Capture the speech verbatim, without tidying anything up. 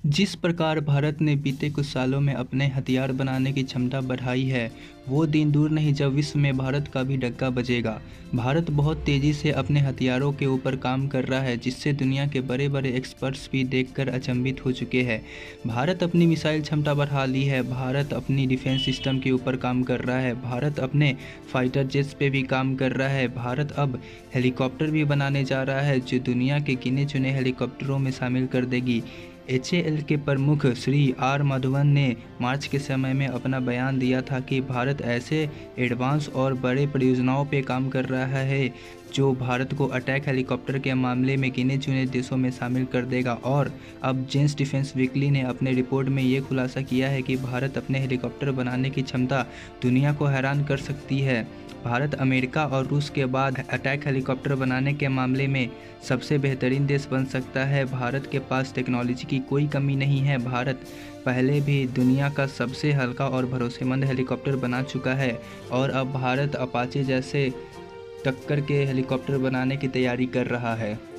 जिस प्रकार भारत ने बीते कुछ सालों में अपने हथियार बनाने की क्षमता बढ़ाई है, वो दिन दूर नहीं जब विश्व में भारत का भी डंका बजेगा। भारत बहुत तेज़ी से अपने हथियारों के ऊपर काम कर रहा है, जिससे दुनिया के बड़े बड़े एक्सपर्ट्स भी देखकर अचंभित हो चुके हैं। भारत अपनी मिसाइल क्षमता बढ़ा ली है, भारत अपनी डिफेंस सिस्टम के ऊपर काम कर रहा है, भारत अपने फाइटर जेट्स पे भी काम कर रहा है, भारत अब हेलीकॉप्टर भी बनाने जा रहा है जो दुनिया के गिने चुने हेलीकॉप्टरों में शामिल कर देगी। एच ए एल के प्रमुख श्री आर माधवन ने मार्च के समय में अपना बयान दिया था कि भारत ऐसे एडवांस और बड़े परियोजनाओं पे काम कर रहा है जो भारत को अटैक हेलीकॉप्टर के मामले में गिने चुने देशों में शामिल कर देगा। और अब जेन्स डिफेंस वीकली ने अपने रिपोर्ट में ये खुलासा किया है कि भारत अपने हेलीकॉप्टर बनाने की क्षमता दुनिया को हैरान कर सकती है। भारत अमेरिका और रूस के बाद अटैक हेलीकॉप्टर बनाने के मामले में सबसे बेहतरीन देश बन सकता है। भारत के पास टेक्नोलॉजी की कोई कमी नहीं है। भारत पहले भी दुनिया का सबसे हल्का और भरोसेमंद हेलीकॉप्टर बना चुका है और अब भारत अपाचे जैसे टक्कर के हेलीकॉप्टर बनाने की तैयारी कर रहा है।